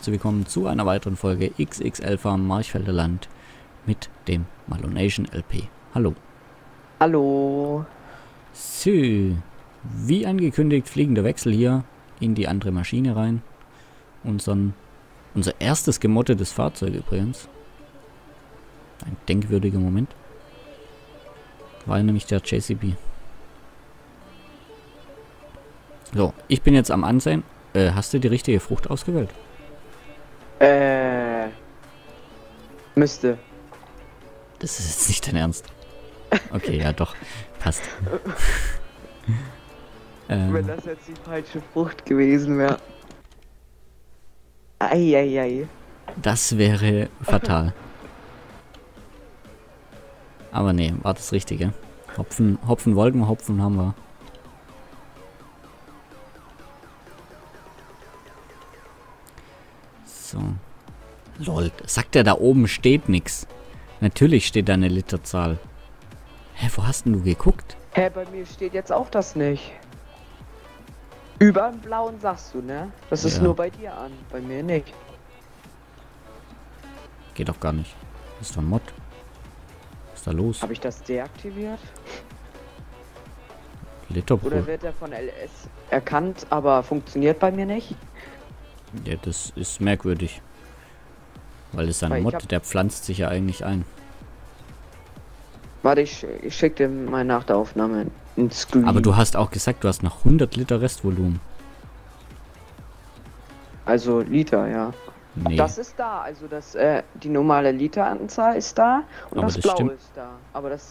herzlich willkommen zu einer weiteren Folge XXL Farm Marchfelder Land mit dem Malonation LP. Hallo. Hallo. So, wie angekündigt, fliegender Wechsel hier in die andere Maschine rein. Unser erstes gemoddetes Fahrzeug übrigens. Ein denkwürdiger Moment. War nämlich der JCB. So, ich bin jetzt am Ansehen. Hast du die richtige Frucht ausgewählt? Müsste. Das ist jetzt nicht dein Ernst. Okay, ja doch. Passt. Wenn das jetzt die falsche Frucht gewesen wäre. Eieiei. Das wäre fatal. Aber nee, war das Richtige. Hopfen wollten wir, Hopfen haben wir. So. Lol, sagt er, da oben steht nix. Natürlich steht da eine Literzahl. Hä, wo hast denn du geguckt? Hä, bei mir steht jetzt auch das nicht. Über dem Blauen sagst du, ne? Das ist Ja. nur bei dir an, bei mir nicht. Geht doch gar nicht. Das ist doch ein Mod. Was ist da los? Habe ich das deaktiviert? Liter pro. Oder wird er von LS erkannt, aber funktioniert bei mir nicht? Ja, das ist merkwürdig. Weil es ein Weil ich Mod, hab- der pflanzt sich ja eigentlich ein. Warte, ich schick dir mal nach der Aufnahme ein Screen. Aber du hast auch gesagt, du hast noch 100 Liter Restvolumen. Also Liter, ja. Nee, Das ist da, also das, die normale Literanzahl ist da und Aber das das Blaue stimmt. ist da. Aber das,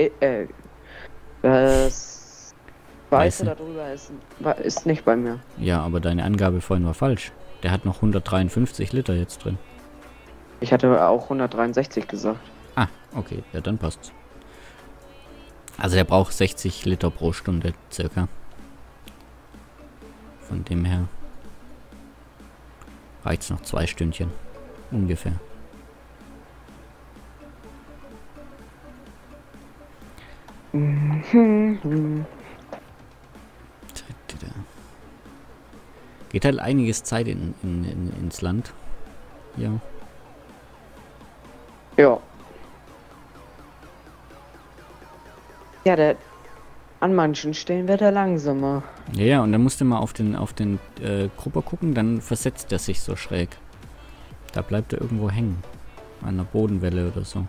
das Weiße Weiße. darüber ist nicht bei mir. ja, aber deine Angabe vorhin war falsch. Der hat noch 153 Liter jetzt drin. Ich hatte auch 163 gesagt. Ah, okay, ja, dann passt's. Also der braucht 60 Liter pro Stunde circa. Von dem her reicht's noch 2 Stündchen. Ungefähr. Geht halt einiges Zeit ins Land. Ja. Ja. Ja, an manchen Stellen wird er langsamer. Ja, ja, und dann musst du mal auf den Grupper gucken, dann versetzt er sich so schräg. Da bleibt er irgendwo hängen. An einer Bodenwelle oder so.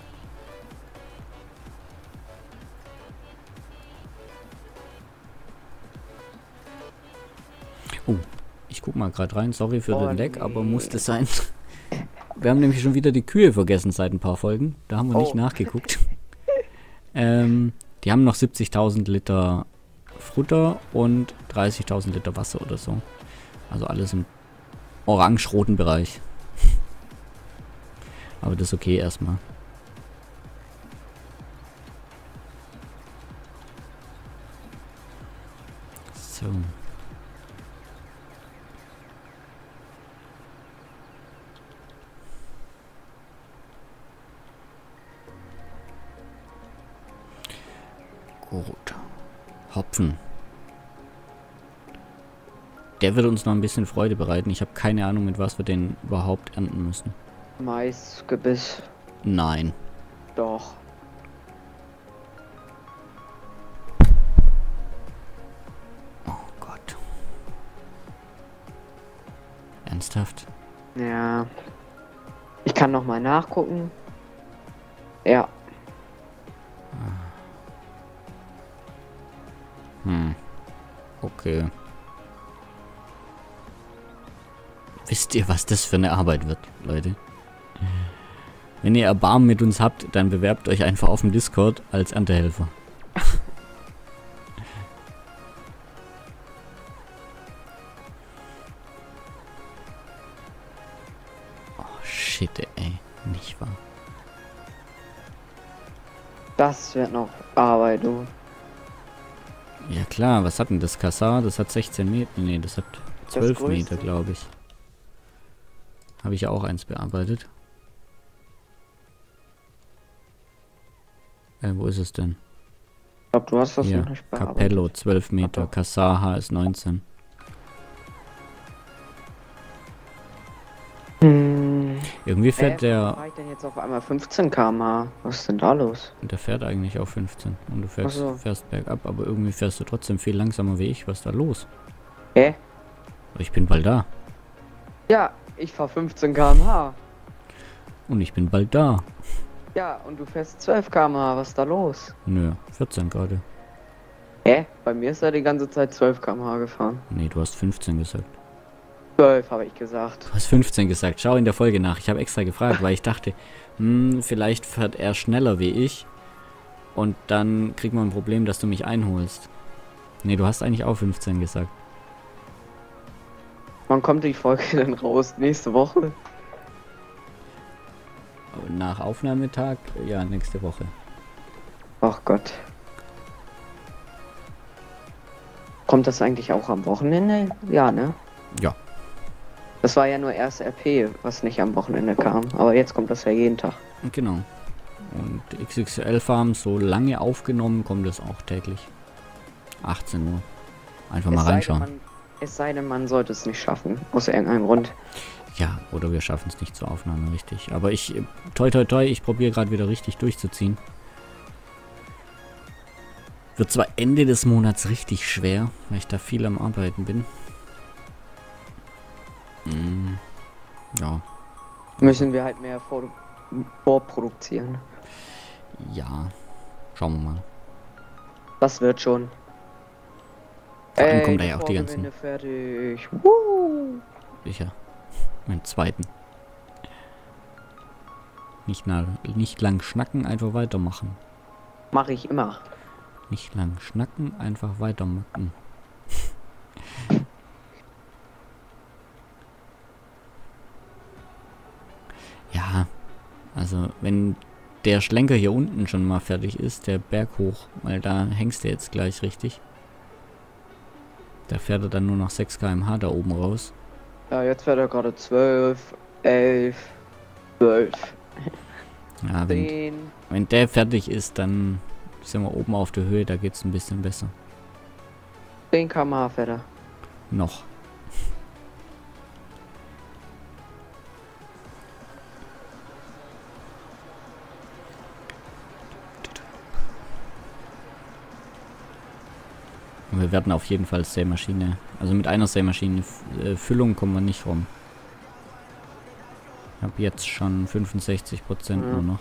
Oh, ich guck mal gerade rein. Sorry für Oh, den Leck, aber nee. musste sein. Wir haben nämlich schon wieder die Kühe vergessen seit ein paar Folgen. Da haben wir nicht Oh. nachgeguckt. Die haben noch 70.000 Liter Futter und 30.000 Liter Wasser oder so. Also alles im orange-roten Bereich. Aber das ist okay erstmal. So. Gut. Hopfen. Der wird uns noch ein bisschen Freude bereiten. Ich habe keine Ahnung, mit was wir den überhaupt ernten müssen. Maisgebiss. Nein. Doch. Oh Gott. Ernsthaft? Ja. Ich kann noch mal nachgucken. Ja. Okay. Wisst ihr, was das für eine Arbeit wird, Leute? Wenn ihr Erbarmen mit uns habt, dann bewerbt euch einfach auf dem Discord als Erntehelfer. Oh shit, ey. Nicht wahr. Das wird noch Arbeit, du. Ja klar, was hat denn das Kassar? Das hat 16 Meter. Nee, das hat 12 größte. Meter, glaube ich. Habe ich ja auch eins bearbeitet. Wo ist es denn? Ich glaube, du hast das Hier, noch nicht bearbeitet. Capello, 12 Meter. Ach doch. Kassar HS 19. Irgendwie fährt Warum fahr ich denn jetzt auf einmal 15 km/h? Was ist denn da los? der fährt eigentlich auf 15 und du Ach so. fährst bergab, aber irgendwie fährst du trotzdem viel langsamer wie ich. Was ist da los? Hä? Ich bin bald da. Ja, ich fahr 15 km/h. Und ich bin bald da. Ja, und du fährst 12 km/h. Was ist da los? Nö, 14 gerade. Hä? Bei mir ist er die ganze Zeit 12 km/h gefahren. Nee, du hast 15 gesagt. 12 habe ich gesagt. Du hast 15 gesagt. Schau in der Folge nach. Ich habe extra gefragt, weil ich dachte, vielleicht fährt er schneller wie ich. Und dann kriegen wir ein Problem, dass du mich einholst. Nee, du hast eigentlich auch 15 gesagt. Wann kommt die Folge denn raus? Nächste Woche? Nach Aufnahmetag? Ja, nächste Woche. Ach Gott. Kommt das eigentlich auch am Wochenende? Ja, ne? Ja. Das war ja nur erst RP, was nicht am Wochenende kam. Aber jetzt kommt das ja jeden Tag. Genau. Und XXL Farm, so lange aufgenommen, kommt es auch täglich. 18 Uhr. Einfach mal reinschauen. Es sei denn, man sollte es nicht schaffen. Aus irgendeinem Grund. Ja, oder wir schaffen es nicht zur Aufnahme richtig. Aber ich, toi toi toi, ich probiere gerade wieder richtig durchzuziehen. Wird zwar Ende des Monats richtig schwer, weil ich da viel am Arbeiten bin. Ja. Müssen wir halt mehr vorproduzieren. Ja. Schauen wir mal. Das wird schon. Vor allem kommt da ja auch die ganzen... Fertig. Sicher. Meinen zweiten. Nicht lang schnacken, einfach weitermachen. Mache ich immer. Nicht lang schnacken, einfach weitermachen. Ja, also wenn der Schlenker hier unten schon mal fertig ist, der Berg hoch, weil da hängst du jetzt gleich richtig. Da fährt er dann nur noch 6 km/h da oben raus. Ja, jetzt fährt er gerade 12, 11, 12. Ja, 10. wenn der fertig ist, dann sind wir oben auf der Höhe, da geht's ein bisschen besser. 10 km/h fährt er. Noch. Und wir werden auf jeden Fall Sämaschine. Also mit einer Sämaschine Füllung kommen wir nicht rum. Ich habe jetzt schon 65% nur noch.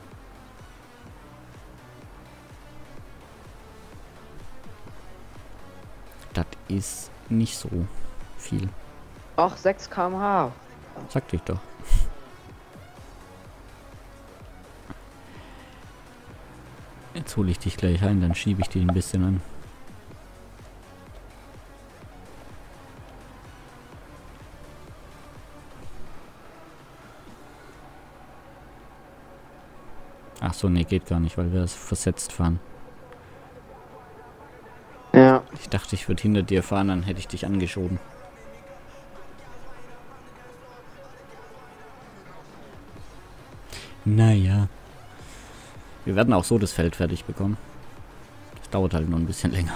Das ist nicht so viel. Ach, 6 km/h. Sagte ich doch. Jetzt hole ich dich gleich ein, dann schiebe ich dich ein bisschen an. Ach so, nee, geht gar nicht, weil wir es versetzt fahren. Ja. Ich dachte, ich würde hinter dir fahren, dann hätte ich dich angeschoben. Naja. Wir werden auch so das Feld fertig bekommen. Das dauert halt nur ein bisschen länger.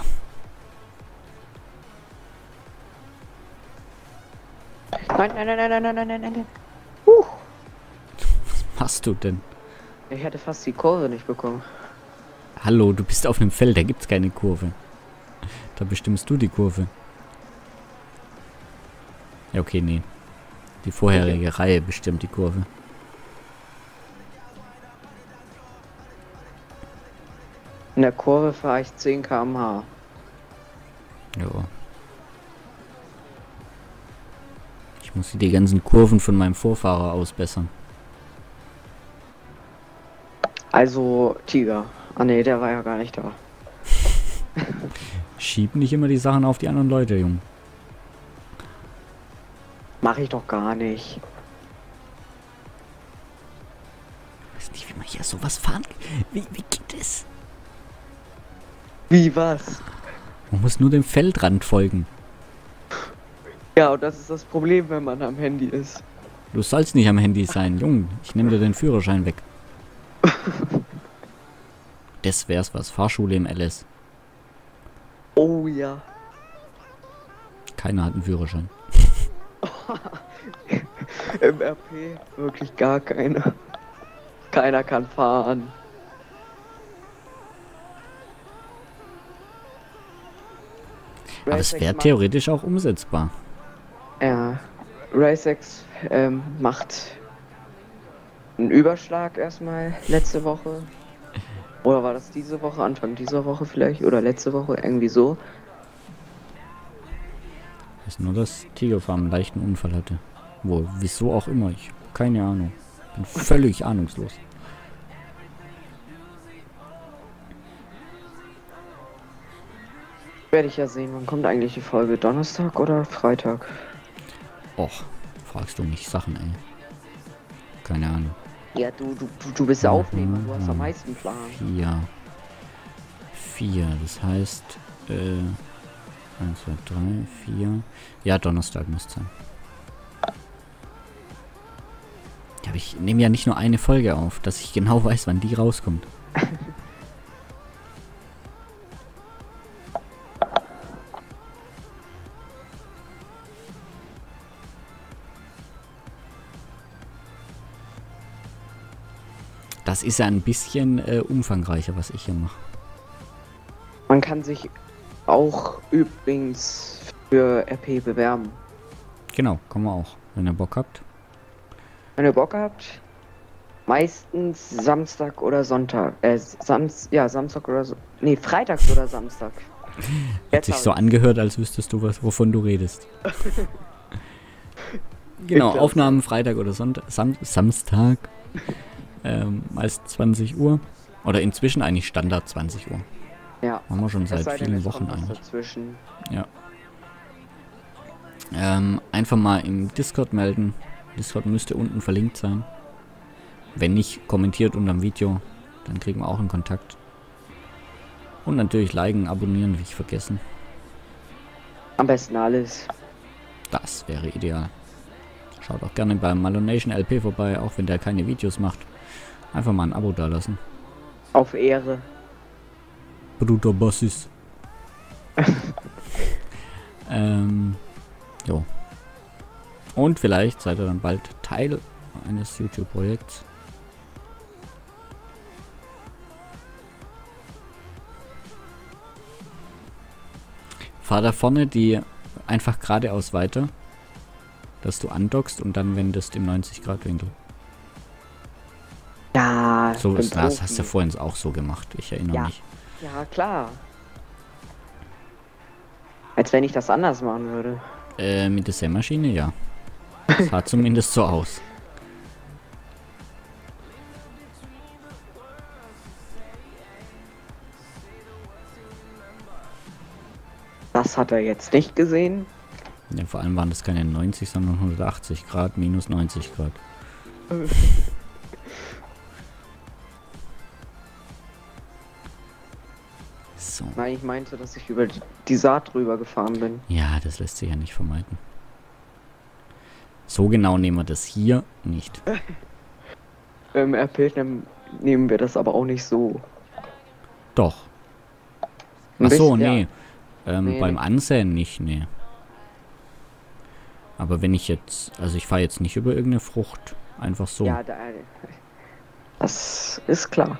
Nein, nein, nein, nein, nein, nein, nein, nein. Was machst du denn? Ich hätte fast die Kurve nicht bekommen. Hallo, du bist auf einem Feld, da gibt's keine Kurve. Da bestimmst du die Kurve. Ja, okay, nee. Die vorherige Reihe bestimmt die Kurve. In der Kurve fahre ich 10 km/h. Ja. Ich muss die ganzen Kurven von meinem Vorfahrer ausbessern. Also Tiger. Ah ne, der war ja gar nicht da. Schieb nicht immer die Sachen auf die anderen Leute, Junge. Mach ich doch gar nicht. Ich weiß nicht, wie man hier sowas fahren kann. Wie geht es? Wie was? Man muss nur dem Feldrand folgen. Ja, und das ist das Problem, wenn man am Handy ist. Du sollst nicht am Handy sein, Junge. Ich nehme dir den Führerschein weg. Das wär's was. Fahrschule im LS. Oh ja. Keiner hat einen Führerschein. Im RP wirklich gar keiner. Keiner kann fahren. Aber es wäre theoretisch auch umsetzbar. Ja, RaceX macht einen Überschlag erstmal letzte Woche. Oder war das diese Woche, Anfang dieser Woche vielleicht? Oder letzte Woche, irgendwie so. Ist nur, dass Tigerfarm einen leichten Unfall hatte. Wieso auch immer, ich habe keine Ahnung. Bin völlig ahnungslos. Werde ich ja sehen, wann kommt eigentlich die Folge? Donnerstag oder Freitag? Och, fragst du mich Sachen, ey. Keine Ahnung. Ja, du bist der Aufnehmer, du hast am meisten Plan. 4, das heißt, 1, 2, 3, 4. Ja, Donnerstag muss sein. Ja, aber ich nehme ja nicht nur eine Folge auf, dass ich genau weiß, wann die rauskommt. Das ist ja ein bisschen umfangreicher, was ich hier mache. Man kann sich auch übrigens für RP bewerben. Genau, kommen wir auch, wenn ihr Bock habt. Wenn ihr Bock habt, meistens Samstag oder Sonntag. Samstag oder so. Nee, Freitags oder Samstag. Hat sich so angehört, als wüsstest du was, wovon du redest. Genau, Aufnahmen Freitag oder Sonntag, Samstag. Meist 20 Uhr. Oder inzwischen eigentlich Standard 20 Uhr. Ja. Haben wir schon seit vielen Wochen eigentlich. Dazwischen. Ja. Einfach mal im Discord melden. Discord müsste unten verlinkt sein. Wenn nicht, kommentiert unter dem Video. Dann kriegen wir auch einen Kontakt. Und natürlich liken, abonnieren, wie ich vergessen. Am besten alles. Das wäre ideal. Schaut auch gerne beim Malonation LP vorbei, auch wenn der keine Videos macht. Einfach mal ein Abo dalassen. Auf Ehre. Bruder Bossis. Jo. Und vielleicht seid ihr dann bald Teil eines YouTube-Projekts. Fahr da vorne die einfach geradeaus weiter, dass du andockst und dann wendest im 90-Grad-Winkel. Ja, So ist das. Hast du ja vorhin auch so gemacht. Ich erinnere mich. Ja, klar. Als wenn ich das anders machen würde. Mit der Sämaschine, ja. Sah zumindest so aus. Das hat er jetzt nicht gesehen. Ja, vor allem waren das keine 90, sondern 180 Grad minus 90 Grad. So. Nein, ich meinte, dass ich über die Saat drüber gefahren bin. Ja, das lässt sich ja nicht vermeiden. So genau nehmen wir das hier nicht. Im RP nehmen wir das aber auch nicht so. Doch. Ein Ach so, bisschen, nee. ja. Nee, Beim nee. Ansehen nicht, nee. Aber wenn ich jetzt, also ich fahre jetzt nicht über irgendeine Frucht. Einfach so. Ja, das ist klar.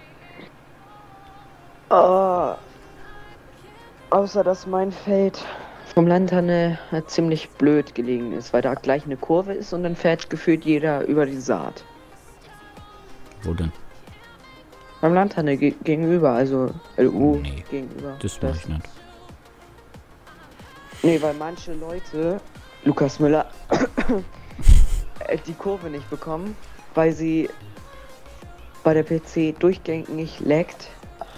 Außer dass mein Feld vom Lanterne ziemlich blöd gelegen ist, weil da gleich eine Kurve ist und dann fährt gefühlt jeder über die Saat. Wo denn? Beim Lanterne gegenüber, also LU Nee, gegenüber. das mache ich nicht. Nee, weil manche Leute, Lukas Müller, die Kurve nicht bekommen, weil sie bei der PC durchgängig laggt.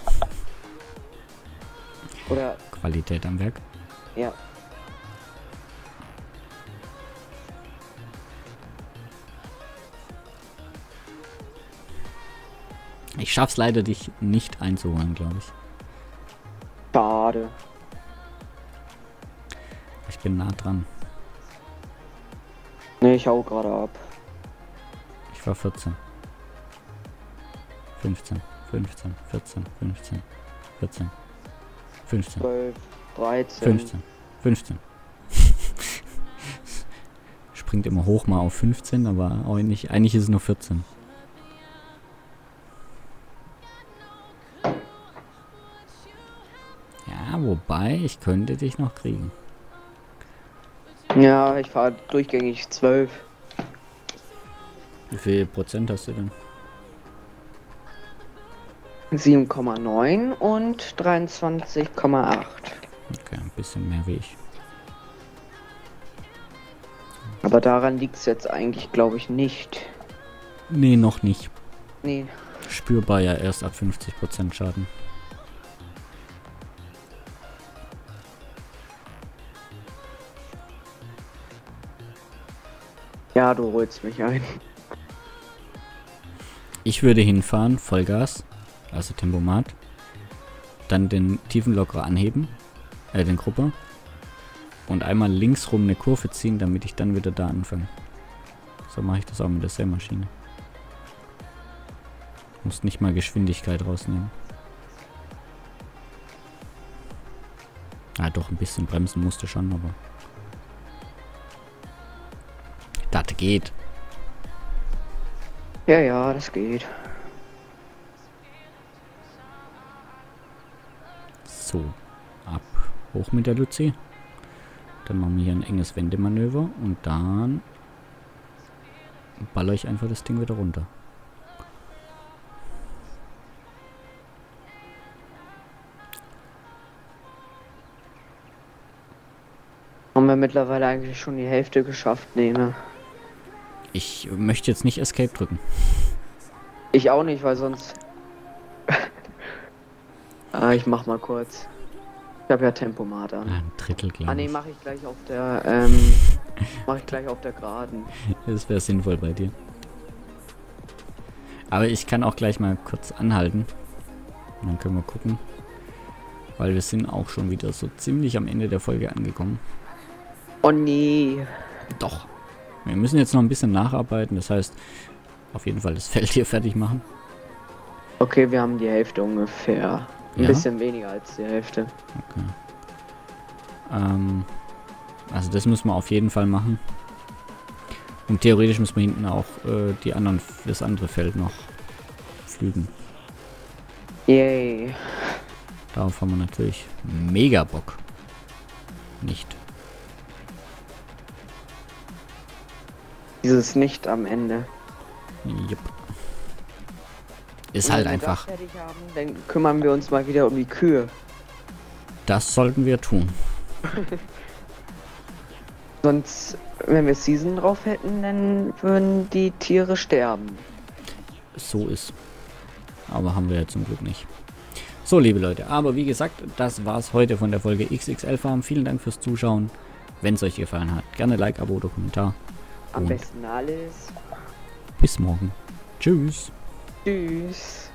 Oder, Qualität am Werk. ja. Ich schaff's leider, dich nicht einzuholen, glaube ich. Schade. Ich bin nah dran. Nee, ich hau gerade ab. Ich war 14. 15, 15, 14, 15, 14, 15, 12, 13. 15, 15. springt immer hoch mal auf 15, aber eigentlich ist es nur 14. Ja, wobei, ich könnte dich noch kriegen. Ja, ich fahre durchgängig 12. Wie viel Prozent hast du denn? 7,9 und 23,8. Okay, ein bisschen mehr wie ich. Aber daran liegt es jetzt eigentlich, glaube ich, nicht. Nee, noch nicht. Nee. Spürbar ja erst ab 50% Schaden. Ja, du holst mich ein. Ich würde hinfahren, Vollgas, also Tempomat. Dann den Tiefenlockerer anheben, den Gruppe. Und einmal links rum eine Kurve ziehen, damit ich dann wieder da anfange. So mache ich das auch mit der Sämaschine. Muss nicht mal Geschwindigkeit rausnehmen. Ah, doch, ein bisschen bremsen musste schon, aber... Das geht. Ja, ja, das geht. So, ab. Hoch mit der Luzi. Dann machen wir hier ein enges Wendemanöver und dann baller ich einfach das Ding wieder runter. Haben wir mittlerweile eigentlich schon die Hälfte geschafft? Nee, ne? Ich möchte jetzt nicht Escape drücken. Ich auch nicht, weil sonst... ich mach mal kurz. Ich habe ja Tempomat an. Ein Drittel, glaube ich. Nee, mache ich gleich auf der, mache ich gleich auf der Geraden. Das wäre sinnvoll bei dir. Aber ich kann auch gleich mal kurz anhalten. Und dann können wir gucken. Weil wir sind auch schon wieder so ziemlich am Ende der Folge angekommen. Oh nee. Doch. Wir müssen jetzt noch ein bisschen nacharbeiten. Das heißt, auf jeden Fall das Feld hier fertig machen. Okay, wir haben die Hälfte ungefähr. Ein Ja? bisschen weniger als die Hälfte. Okay. Also das müssen wir auf jeden Fall machen. Und theoretisch müssen wir hinten auch das andere Feld noch pflügen. Yay. Darauf haben wir natürlich mega Bock. Nicht. Dieses Nicht am Ende. Jupp. Ist halt Wenn wir einfach. das fertig haben, dann kümmern wir uns mal wieder um die Kühe. Das sollten wir tun. Sonst, wenn wir Season drauf hätten, dann würden die Tiere sterben. So ist. Aber haben wir ja zum Glück nicht. So, liebe Leute. Aber wie gesagt, das war's heute von der Folge XXL Farm. Vielen Dank fürs Zuschauen. Wenn es euch gefallen hat, gerne Like, Abo oder Kommentar. Am Und besten alles. bis morgen. Tschüss. Tschüss.